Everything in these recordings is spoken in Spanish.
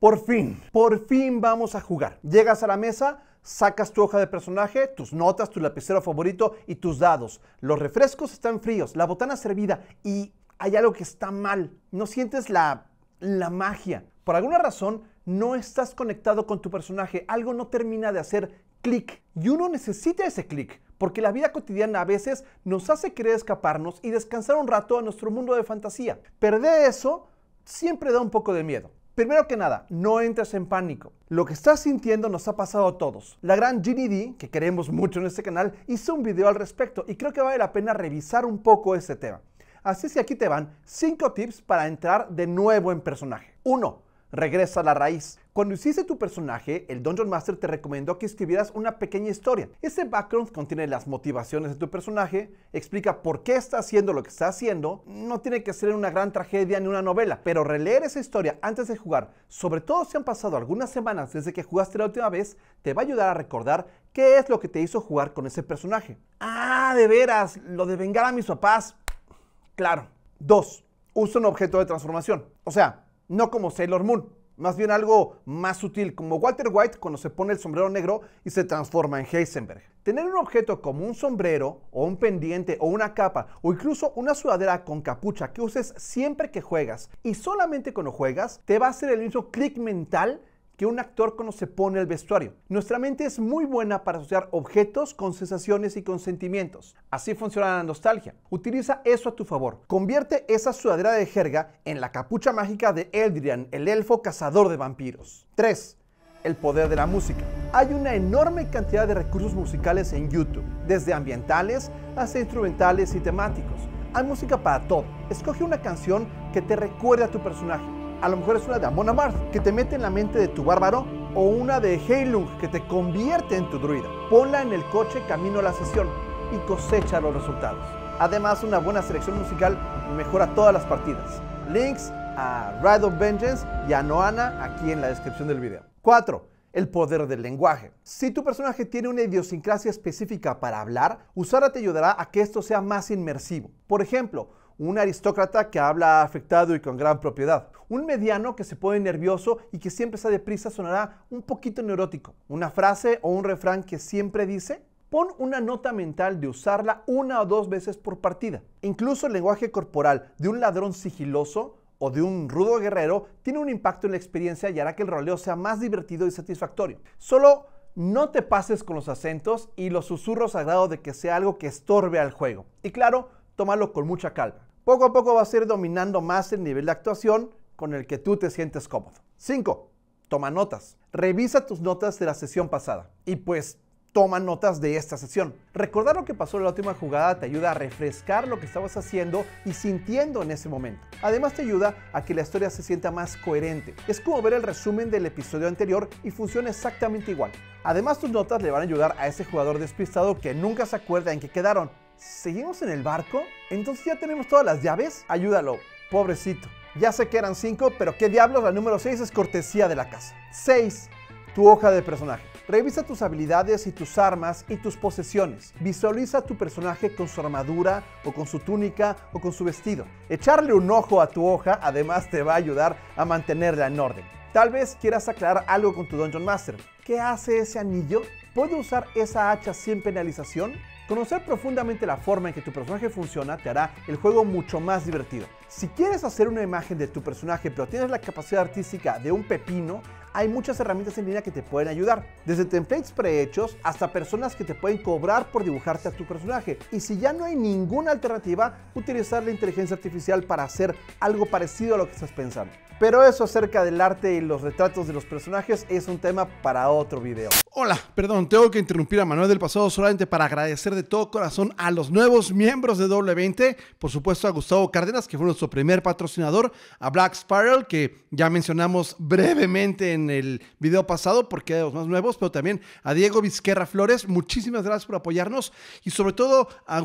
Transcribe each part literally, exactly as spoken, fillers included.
Por fin, por fin vamos a jugar. Llegas a la mesa, sacas tu hoja de personaje, tus notas, tu lapicero favorito y tus dados. Los refrescos están fríos, la botana servida y hay algo que está mal. No sientes la, la magia. Por alguna razón, no estás conectado con tu personaje. Algo no termina de hacer clic. Y uno necesita ese clic, porque la vida cotidiana a veces nos hace querer escaparnos y descansar un rato a nuestro mundo de fantasía. Perder eso siempre da un poco de miedo. Primero que nada, no entres en pánico. Lo que estás sintiendo nos ha pasado a todos. La gran Ginny D, que queremos mucho en este canal, hizo un video al respecto y creo que vale la pena revisar un poco este tema. Así es que aquí te van cinco tips para entrar de nuevo en personaje. uno. Regresa a la raíz. Cuando hiciste tu personaje, el Dungeon Master te recomendó que escribieras una pequeña historia. Ese background contiene las motivaciones de tu personaje, explica por qué está haciendo lo que está haciendo. No tiene que ser una gran tragedia ni una novela, pero releer esa historia antes de jugar, sobre todo si han pasado algunas semanas desde que jugaste la última vez, te va a ayudar a recordar qué es lo que te hizo jugar con ese personaje. Ah, de veras, lo de vengar a mis papás. Claro. dos. Usa un objeto de transformación. O sea, no como Sailor Moon, más bien algo más sutil, como Walter White cuando se pone el sombrero negro y se transforma en Heisenberg. Tener un objeto como un sombrero, o un pendiente, o una capa, o incluso una sudadera con capucha que uses siempre que juegas, y solamente cuando juegas, te va a hacer el mismo clic mental que un actor cuando se pone el vestuario. Nuestra mente es muy buena para asociar objetos con sensaciones y con sentimientos. Así funciona la nostalgia. Utiliza eso a tu favor. Convierte esa sudadera de jerga en la capucha mágica de Eldrian, el elfo cazador de vampiros. tres. El poder de la música. Hay una enorme cantidad de recursos musicales en YouTube, desde ambientales hasta instrumentales y temáticos. Hay música para todo. Escoge una canción que te recuerde a tu personaje. A lo mejor es una de Amon Amarth, que te mete en la mente de tu bárbaro, o una de Heilung, que te convierte en tu druida. Ponla en el coche camino a la sesión y cosecha los resultados. Además, una buena selección musical mejora todas las partidas. Links a Ride of Vengeance y a Noana aquí en la descripción del video. cuatro. El poder del lenguaje. Si tu personaje tiene una idiosincrasia específica para hablar, usarla te ayudará a que esto sea más inmersivo. Por ejemplo, un aristócrata que habla afectado y con gran propiedad. Un mediano que se pone nervioso y que siempre está deprisa sonará un poquito neurótico. Una frase o un refrán que siempre dice, pon una nota mental de usarla una o dos veces por partida. Incluso el lenguaje corporal de un ladrón sigiloso o de un rudo guerrero tiene un impacto en la experiencia y hará que el roleo sea más divertido y satisfactorio. Solo no te pases con los acentos y los susurros a grado de que sea algo que estorbe al juego. Y claro, tómalo con mucha calma. Poco a poco vas a ir dominando más el nivel de actuación con el que tú te sientes cómodo. cinco. Toma notas. Revisa tus notas de la sesión pasada. Y pues, toma notas de esta sesión. Recordar lo que pasó en la última jugada te ayuda a refrescar lo que estabas haciendo y sintiendo en ese momento. Además te ayuda a que la historia se sienta más coherente. Es como ver el resumen del episodio anterior y funciona exactamente igual. Además tus notas le van a ayudar a ese jugador despistado que nunca se acuerda en qué quedaron. ¿Seguimos en el barco? ¿Entonces ya tenemos todas las llaves? Ayúdalo, pobrecito. Ya sé que eran cinco, pero qué diablos, la número seis es cortesía de la casa. seis. Tu hoja de personaje. Revisa tus habilidades y tus armas y tus posesiones. Visualiza a tu personaje con su armadura o con su túnica o con su vestido. Echarle un ojo a tu hoja además te va a ayudar a mantenerla en orden. Tal vez quieras aclarar algo con tu Dungeon Master. ¿Qué hace ese anillo? ¿Puedo usar esa hacha sin penalización? Conocer profundamente la forma en que tu personaje funciona te hará el juego mucho más divertido. Si quieres hacer una imagen de tu personaje pero tienes la capacidad artística de un pepino, hay muchas herramientas en línea que te pueden ayudar. Desde templates prehechos hasta personas que te pueden cobrar por dibujarte a tu personaje. Y si ya no hay ninguna alternativa, utilizar la inteligencia artificial para hacer algo parecido a lo que estás pensando. Pero eso acerca del arte y los retratos de los personajes es un tema para otro video. Hola, perdón, tengo que interrumpir a Manuel del Pasado solamente para agradecer de todo corazón a los nuevos miembros de doble veinte, por supuesto a Gustavo Cárdenas, que fue nuestro primer patrocinador, a Black Spiral, que ya mencionamos brevemente en el video pasado porque era de los más nuevos, pero también a Diego Vizquerra Flores, muchísimas gracias por apoyarnos, y sobre todo a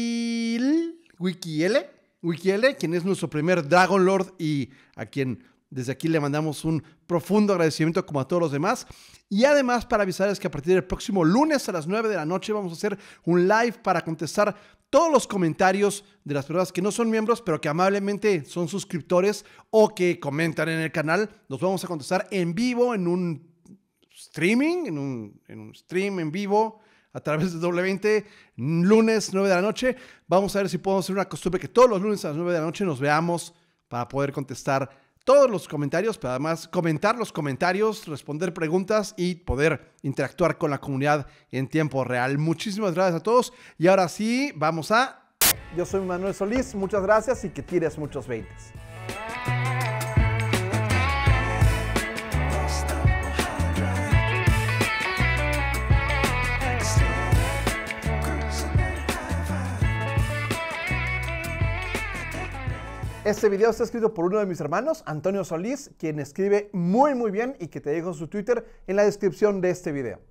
Wiki... Wikiele, Wikiele, quien es nuestro primer Dragon Lord y a quien Desde aquí le mandamos un profundo agradecimiento como a todos los demás. Y además para avisarles que a partir del próximo lunes a las nueve de la noche vamos a hacer un live para contestar todos los comentarios de las personas que no son miembros, pero que amablemente son suscriptores o que comentan en el canal. Los vamos a contestar en vivo, en un streaming, en un, en un stream en vivo a través de doble veinte, lunes nueve de la noche. Vamos a ver si podemos hacer una costumbre que todos los lunes a las nueve de la noche nos veamos para poder contestar todos los comentarios, pero además comentar los comentarios, responder preguntas y poder interactuar con la comunidad en tiempo real. Muchísimas gracias a todos y ahora sí, vamos a... Yo soy Manuel Solís, muchas gracias y que tires muchos veintes. Este video está escrito por uno de mis hermanos, Antonio Solís, quien escribe muy muy bien y que te dejo su Twitter en la descripción de este video.